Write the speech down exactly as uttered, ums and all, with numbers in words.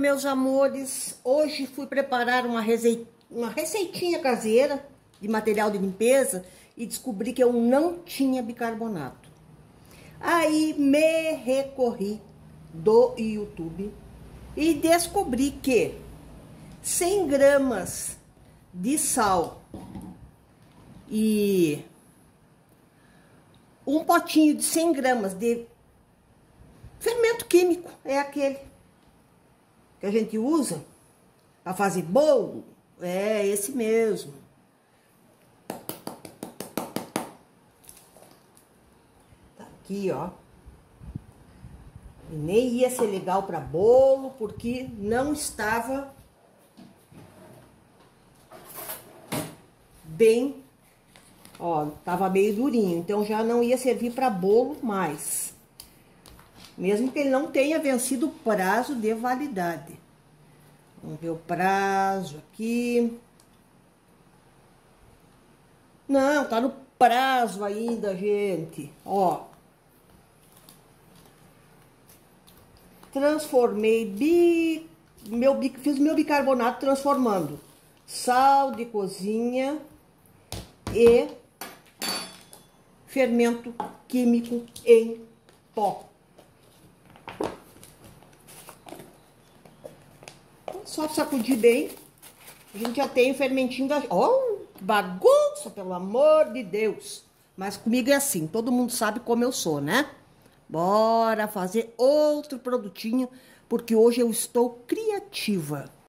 meus amores, hoje fui preparar uma, recei... uma receitinha caseira de material de limpeza e descobri que eu não tinha bicarbonato. Aí me recorri do YouTube e descobri que cem gramas de sal e um potinho de cem gramas de fermento químico, é aquele que a gente usa para fazer bolo, é esse mesmo. Tá aqui, ó. E nem ia ser legal para bolo, porque não estava bem, ó, tava meio durinho, então já não ia servir para bolo mais. Mesmo que ele não tenha vencido o prazo de validade. Vamos ver o prazo aqui. Não, tá no prazo ainda, gente. Ó. Transformei bi, meu, fiz meu bicarbonato transformando sal de cozinha e fermento químico em pó. Só sacudir bem, a gente já tem o fermentinho da... Ó, bagunça, pelo amor de Deus. Mas comigo é assim, todo mundo sabe como eu sou, né? Bora fazer outro produtinho, porque hoje eu estou criativa.